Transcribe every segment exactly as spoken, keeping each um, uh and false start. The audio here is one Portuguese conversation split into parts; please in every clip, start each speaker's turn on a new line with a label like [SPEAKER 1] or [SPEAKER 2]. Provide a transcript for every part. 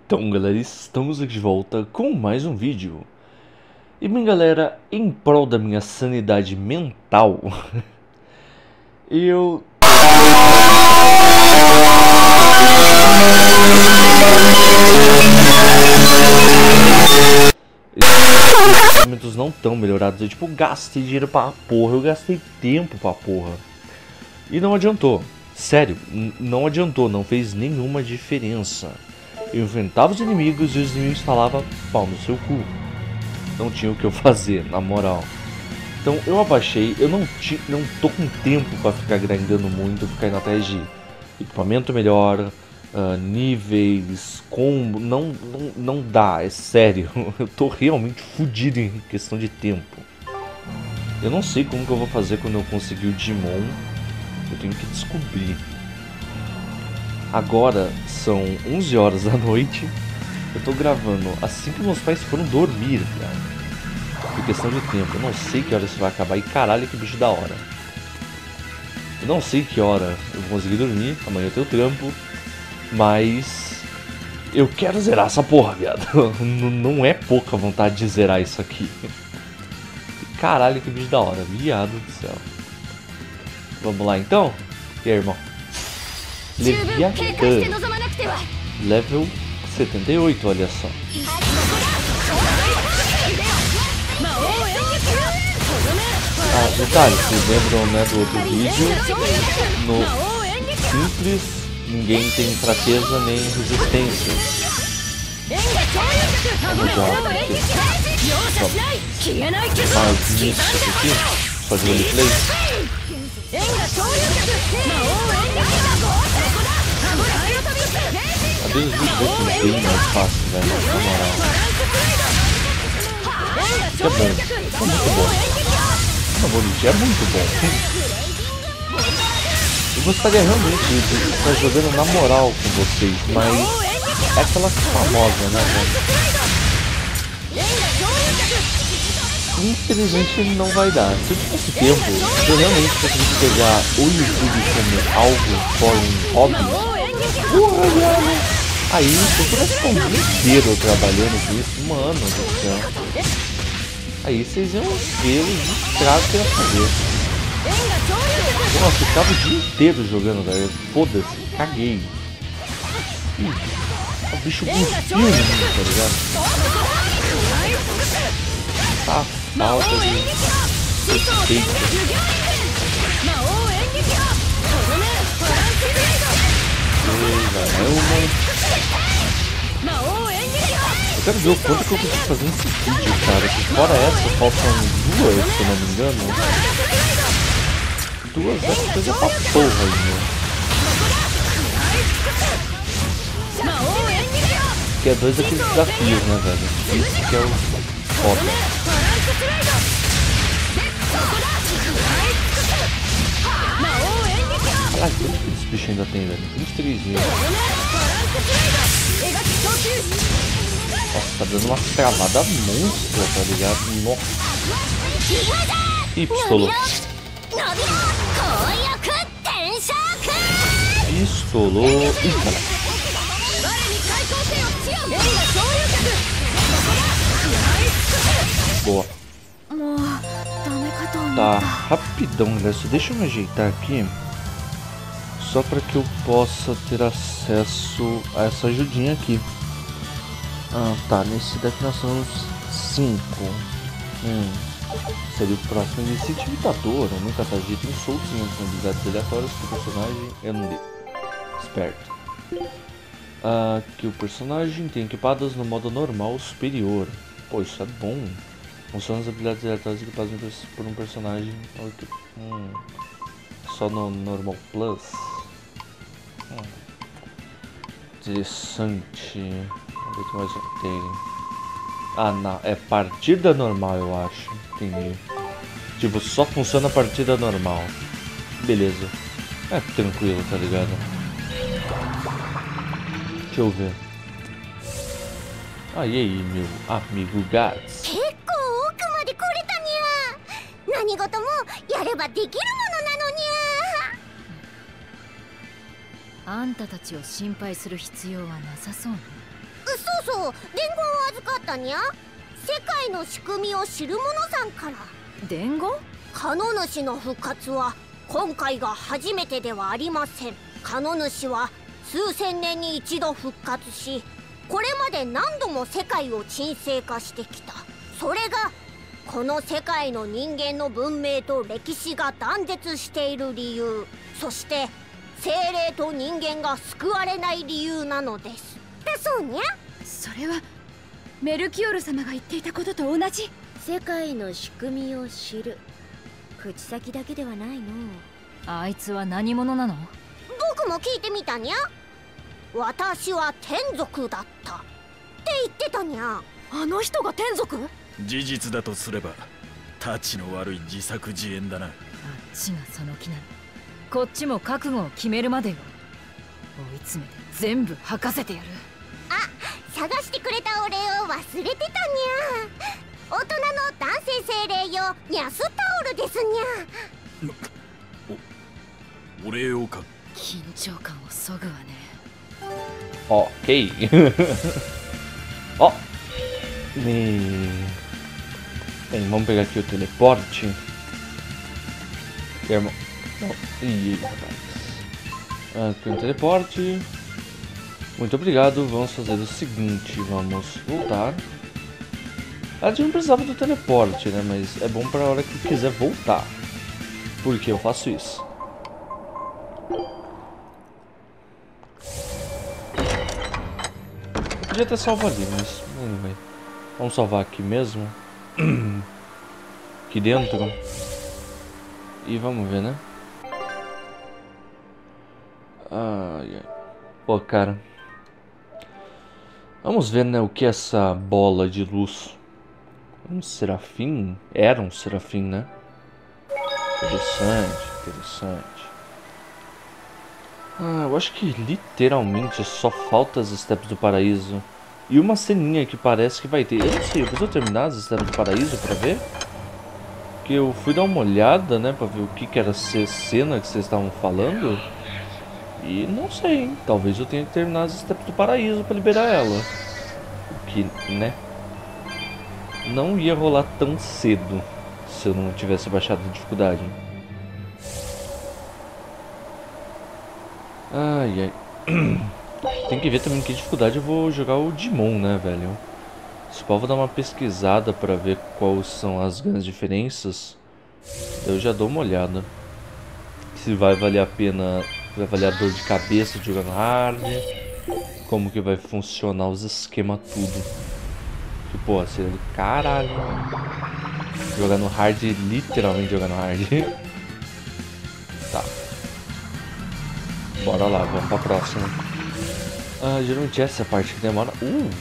[SPEAKER 1] Então galera, estamos aqui de volta com mais um vídeo. E bem galera, em prol da minha sanidade mental, eu... Esses equipamentos não estão melhorados, eu tipo gastei dinheiro pra porra, eu gastei tempo pra porra. E não adiantou, sério, não adiantou, não fez nenhuma diferença. Eu enfrentava os inimigos e os inimigos falavam pau no seu cu. Não tinha o que eu fazer, na moral. Então eu abaixei, eu não, ti, não tô com tempo pra ficar grindando muito, ficar indo atrás de equipamento melhor, uh, níveis, combo, não, não, não dá, é sério. Eu tô realmente fodido em questão de tempo. Eu não sei como que eu vou fazer quando eu conseguir o Digimon, eu tenho que descobrir. Agora são onze horas da noite. Eu tô gravando assim que meus pais foram dormir, cara. Por questão de tempo. Eu não sei que hora isso vai acabar. E caralho, que bicho da hora. Eu não sei que hora eu vou conseguir dormir. Amanhã eu tenho trampo. Mas eu quero zerar essa porra, viado. Não é pouca vontade de zerar isso aqui. Caralho, que bicho da hora. Viado do céu. Vamos lá então? E aí, irmão? Leviathan, level setenta e oito, olha só. Ah, detalhe, vocês lembram, né, do outro vídeo? No simples, ninguém tem fraqueza nem resistência. Vamos já aqui. Mais nisso aqui, só de roleplay. A Deus do céu, é bem mais fácil, velho, na moral. Isso é bom, é muito bom. Não vou mentir, é muito bom. Eu gostaria realmente de estar jogando na moral com vocês, mas é aquela famosa, né, velho? Infelizmente não vai dar. Se eu tivesse tempo, se eu realmente conseguisse pegar o YouTube como algo for um hobby, porra, velho! Aí, se eu tivesse um dia inteiro trabalhando com isso, mano do céu. Aí vocês iam ver os estragos que eu ia fazer. Nossa, eu ficava o dia inteiro jogando, velho. Foda-se, caguei. Ih, o bicho cuspiu em mim, tá ligado? Tá falta de respeito. Eu quero ver o quanto que eu consigo fazer nesse vídeo, cara. Que fora essa, faltam duas, se eu não me engano. Duas é coisa pra porra ainda. Que é dois daqueles desafios, né, velho? Isso que é o foda. Caralho, quantos que esse bicho ainda tem, velho? vinte e três mil. Nossa, tá dando uma travada monstra, tá ligado? Nossa. Ih, pistolou. Pistolou. Ih, caralho. Boa. Tá, rapidão, galera. Só deixa eu me ajeitar aqui. Só para que eu possa ter acesso a essa ajudinha aqui. Ah, tá. Nesse daqui nós somos cinco. Hum. Seria o próximo Iniciate Imitador. Eu nunca tarjeta insultos em habilidades aleatórias que o personagem eu não dei. Esperto. Ah, que o personagem tem equipadas no modo normal superior. Pô, isso é bom. Funciona as habilidades aleatórias equipadas por um personagem. Hum. Só no normal plus. Hum. Interessante. Vamos ver o que mais eu tenho. Ah, não. É partida normal, eu acho. Entendi. Tipo, só funciona a partida normal. Beleza. É tranquilo, tá ligado? Deixa eu ver. Ah, e aí, meu amigo Gats?
[SPEAKER 2] そうそう、伝言を預かったにゃ。世界の仕組みを知る者さんから。
[SPEAKER 3] 伝言？
[SPEAKER 2] カノ主の復活は今回が初めてではありません。カノ主は数千年に一度復活し、これまで何度も世界を沈静化してきた。それがこの世界の人間の文明と歴史が断絶している理由、そして精霊と人間が救われない理由なのです。だそうにゃ。
[SPEAKER 3] それはメルキオル様が言っていたことと同じ。
[SPEAKER 4] 世界の仕組みを知る。口先だけではないの。
[SPEAKER 3] あいつは何者なの？
[SPEAKER 2] 僕も聞いてみたにゃ。私は天族だったって言ってたにゃ。
[SPEAKER 3] あの人が天族？
[SPEAKER 5] 事実だとすればタチの悪い自作自演だな。あっ
[SPEAKER 3] ちがその気なの。こっちも覚悟を決めるまでよ。追い詰めて全部吐かせてやる。
[SPEAKER 2] あ、探してくれたお礼を忘れてたにゃ。大人の男性精霊用ニャスタオルですにゃ。
[SPEAKER 5] お、お礼をか。
[SPEAKER 3] 緊張感をそぐわね。
[SPEAKER 1] Ok. Ó. E... Bem, vamos pegar aqui o teleporte. Irmão. Ih, rapaz. Aqui o teleporte. Muito obrigado. Vamos fazer o seguinte. Vamos voltar. A gente não precisava do teleporte, né? Mas é bom para a hora que quiser voltar. Por que eu faço isso? Eu podia ter salvo ali, mas anyway. Vamos salvar aqui mesmo. Aqui dentro. E vamos ver, né? Ai, ai. Pô, cara. Vamos ver, né, o que é essa bola de luz. Um serafim? Era um serafim, né? Interessante, interessante. Ah, eu acho que literalmente só falta as Steps do Paraíso. E uma ceninha que parece que vai ter. Eu não sei, eu preciso terminar as Steps do Paraíso pra ver. Porque eu fui dar uma olhada, né, pra ver o que, que era essa cena que vocês estavam falando. E não sei, hein? Talvez eu tenha que terminar as Steps do Paraíso pra liberar ela. Que, né? Não ia rolar tão cedo se eu não tivesse baixado a dificuldade. Ai, ai. Tem que ver também que dificuldade eu vou jogar o Digimon, né, velho? Se eu vou dar uma pesquisada pra ver quais são as grandes diferenças. Eu já dou uma olhada. Se vai valer a pena, vai valer a dor de cabeça de jogar no hard. Como que vai funcionar os esquemas tudo. Que, pô, seria do caralho. Jogar no hard, literalmente jogar no hard. Tá. Bora lá, vamos pra próxima. Ah, geralmente essa é a parte que demora. Uh!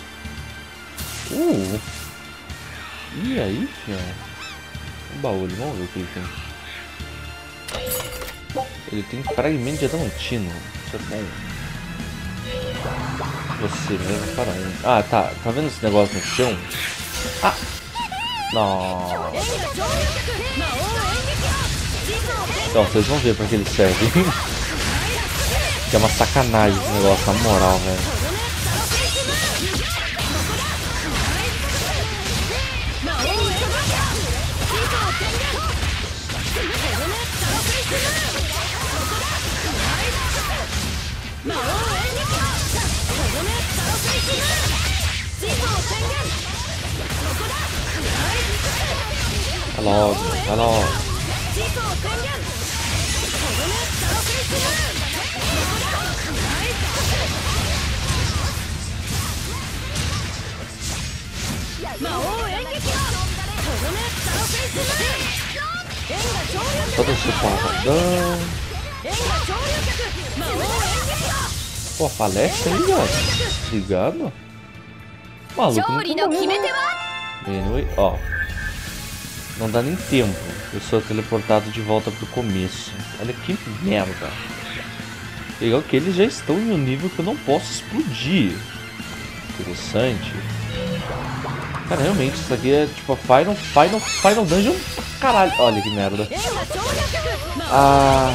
[SPEAKER 1] Uh! E aí, fião? Um baú, vamos ver o que ele tem. Ele tem fragmento de adamantino. Isso é bom. Você mesmo para um. Ah, tá. Tá vendo esse negócio no chão? Ah! Não. Então, vocês vão ver pra que ele serve. Que é uma sacanagem esse negócio, na moral, velho. Vai logo, vai logo. Todo esse porradão. Pô, falece aí, ó. Obrigado. Maluco, não tem anyway, ó. Não dá nem tempo. Eu sou teleportado de volta pro começo. Olha que merda. Legal que eles já estão em um nível que eu não posso explodir. Interessante. Cara, realmente, isso aqui é tipo a Final, Final, Final Dungeon. Caralho, olha que merda. Ah,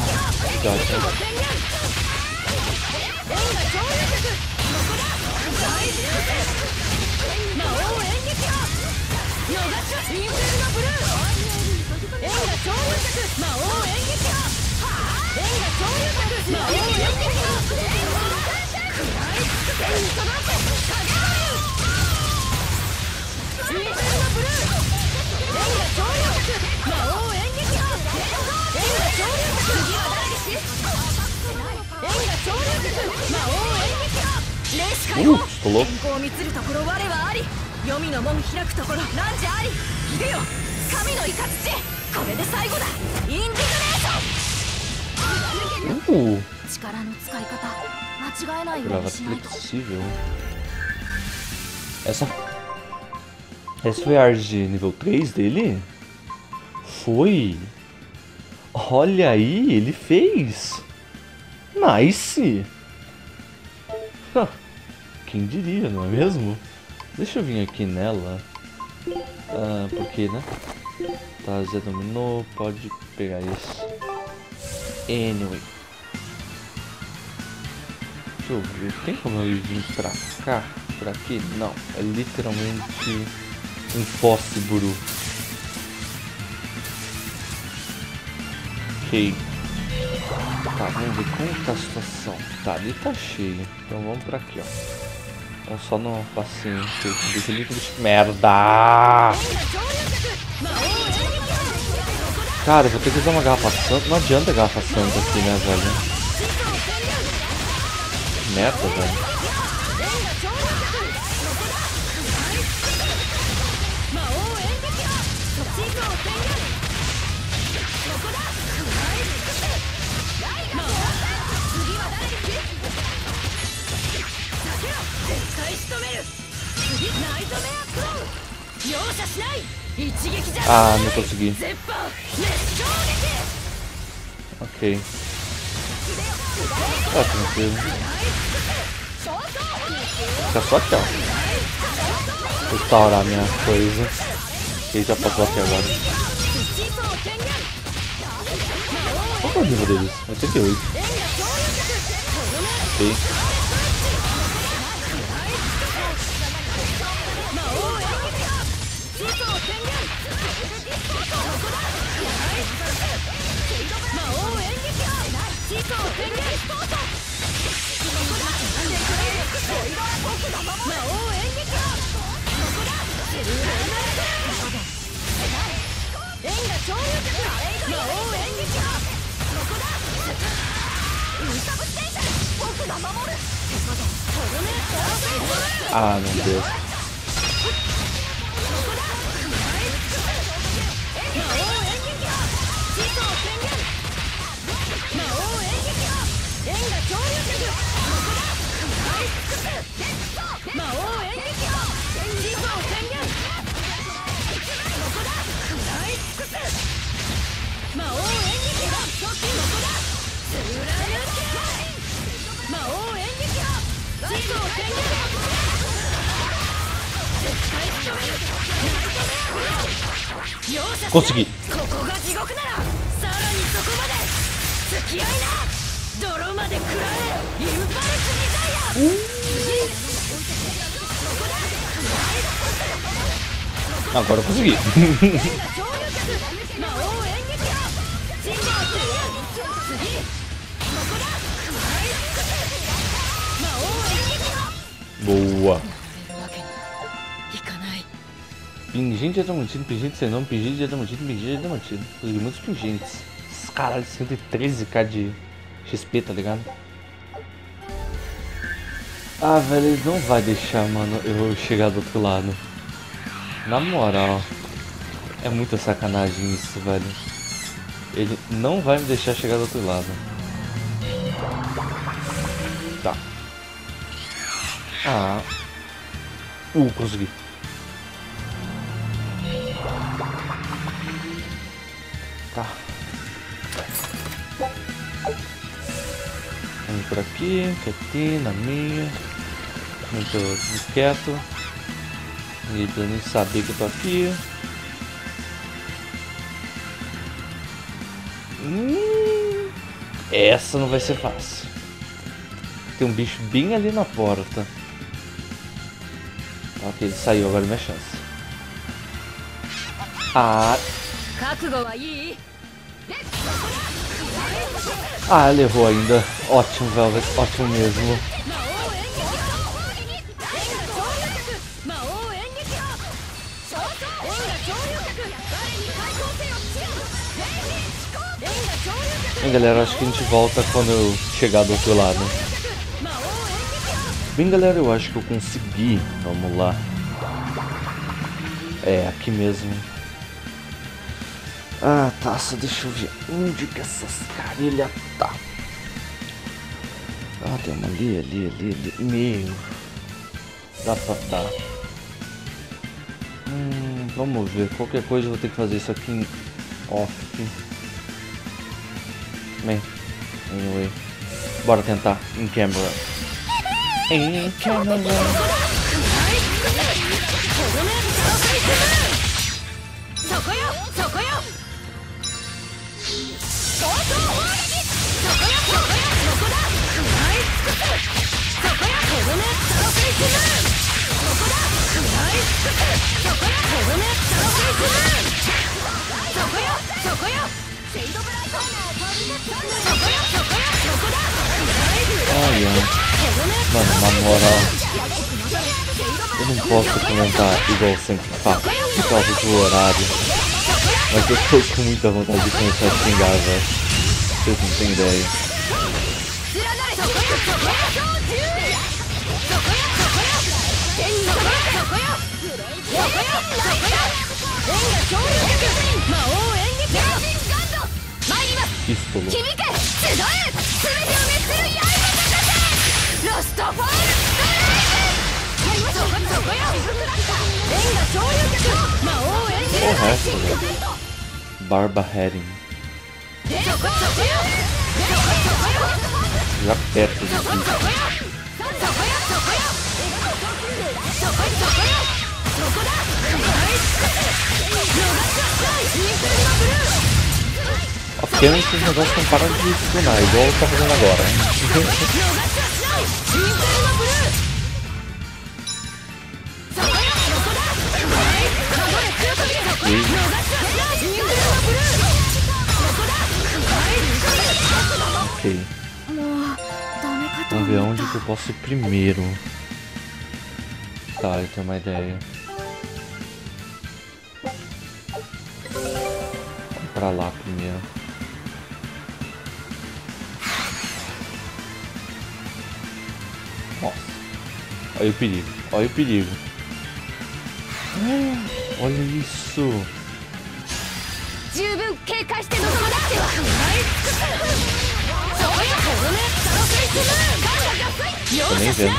[SPEAKER 1] God. Uh, pulou.
[SPEAKER 3] を見つるところ我はあり、黄泉の門開くところ汝あり。いでよ神の雷、これで最後だ。インディグネーション。
[SPEAKER 1] Uh,
[SPEAKER 3] 力の使い方間違えないよう
[SPEAKER 1] jogava
[SPEAKER 3] にしないと。
[SPEAKER 1] flexível. Essa. Essa foi a arte de nível três dele? Foi. Olha aí, ele fez. Nice. Huh. Quem diria, não é mesmo? Deixa eu vir aqui nela. Ah, porque, né? Tá, Zé dominou, pode pegar isso. Anyway. Deixa eu ver, tem como eu vir pra cá? Por aqui? Não, é literalmente impossível. Ok. Tá, vamos ver como tá a situação. Tá, ali tá cheio. Então vamos pra aqui, ó. Então só no passinho. Deixa ele de merda! Cara, eu vou ter que usar uma garrafa santa. Não adianta garrafa santa aqui, né, velho? Que merda, velho. Ah, não consegui. Ok. Tá tranquilo. Fica só aqui, ó. Restaurar minha coisa. E já passou aqui agora. Qual é o nível deles? oitenta e oito. Ok. Ah, meu Deus. Consegui. Agora eu consegui. Boa. Pingente adamantino, pingente sem nome, pingente adamantino, pingente adamantino. Consegui muitos pingentes. Caralho, cento e treze k de X P, tá ligado? Ah, velho, ele não vai deixar, mano, eu chegar do outro lado. Na moral, é muita sacanagem isso, velho. Ele não vai me deixar chegar do outro lado. Tá. Ah. Uh, consegui. Tá. Vamos por aqui, quietinho, na minha. Muito, muito quieto. Ninguém precisa nem saber que eu tô aqui. Hum, essa não vai ser fácil. Tem um bicho bem ali na porta. Ok, ele saiu, agora é minha chance. Ah. Ah, ele errou ainda. Ótimo, Velvet. Ótimo mesmo. Bem, galera, acho que a gente volta quando eu chegar do outro lado. Bem, galera, eu acho que eu consegui. Vamos lá. É, aqui mesmo. Ah, tá, só deixa eu ver onde que essas carilhas tá. Ah, tem uma ali, ali, ali, ali. Meu. Dá pra dar. Hum, vamos ver. Qualquer coisa eu vou ter que fazer isso aqui em off. Bem, anyway. Bora tentar. Em camera. Em camera. Olha, mano, na moral, eu não posso comentar igual eu sempre faço por causa do horário, mas eu tô com muita vontade de começar a xingar, velho. Vocês não têm ideia. Pistolo. O resto, velho. Barba Herring. Já perto daqui. A pena que esses negócios não param de stunar, igual eu tô fazendo agora. Ok. Vamos ver onde que eu posso ir primeiro. Tá, eu tenho uma ideia. Vamos pra lá primeiro. Nossa. Olha o perigo. Olha o perigo. Olha isso. Tô nem vendo.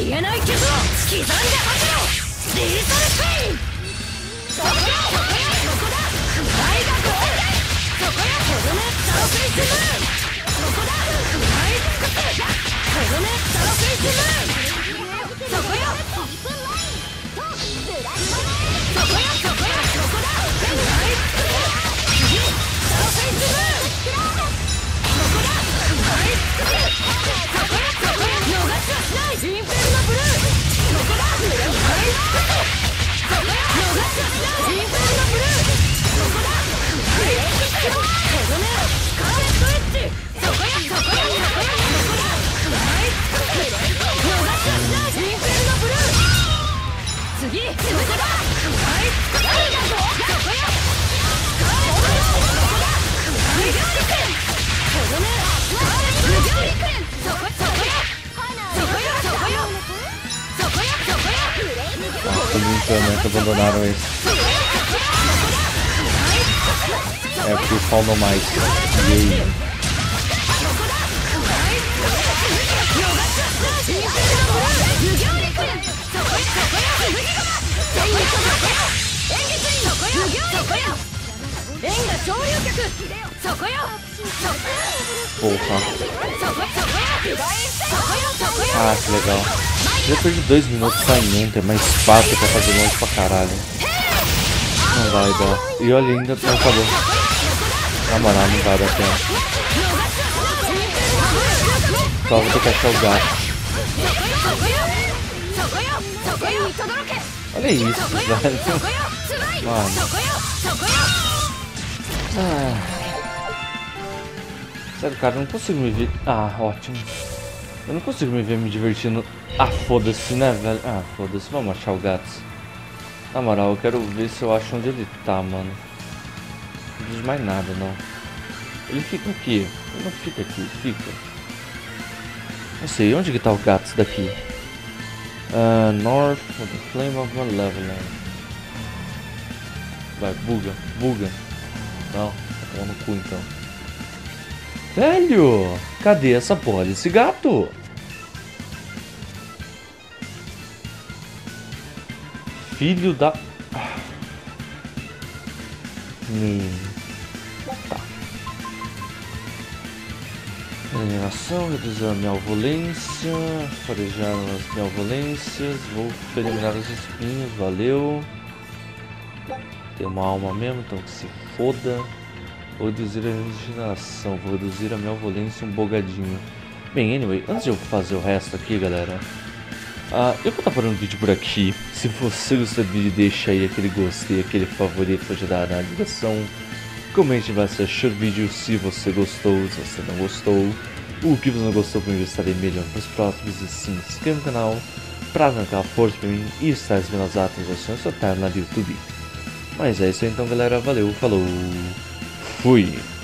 [SPEAKER 1] Simplesmente abandonaram isso. É porque o Fall No Mais. E aí? Porra. Ah, que legal. Eu já perdi dois minutos saindo, tem mais quatro pra fazer longe pra caralho. Não vai dar. E olha, ainda não acabou. Na moral, não vai dar tempo. Só vou ter que achar o gato. Olha isso, velho. Mano. Ah. Sério, cara, eu não consigo me ver... Ah, ótimo. Eu não consigo me ver me divertindo. Ah, foda-se, né, velho? Ah, foda-se, vamos achar o gato. Na moral, eu quero ver se eu acho onde ele tá, mano. Não diz mais nada, não. Ele fica aqui. Ele não fica aqui, fica. Não sei, onde que tá o gato daqui? Uh, North of the Flame of Malevolence. Vai, buga, buga. Não, tá tomando cu então. Velho! Cadê essa porra desse gato? Filho da... Hum. Tá. Eliminação, reduzir a malvolência, farejar as malvolências, vou eliminar os espinhos, valeu. Tem uma alma mesmo, então que se foda. Vou reduzir a regeneração, vou reduzir a malvolência um bogadinho. Bem, anyway, antes de eu fazer o resto aqui, galera, uh, eu vou estar parando o vídeo por aqui. Se você gostou do vídeo, deixa aí aquele gostei, aquele favorito pra ajudar na divulgação. Comente embaixo se achou do vídeo, se você gostou, se você não gostou. O que você não gostou comigo, eu estarei melhorando para os próximos. E sim, se inscreva no canal para dar aquela força pra mim e estar recebendo as atualizações do canal no YouTube. Mas é isso aí então, galera, valeu, falou, fui!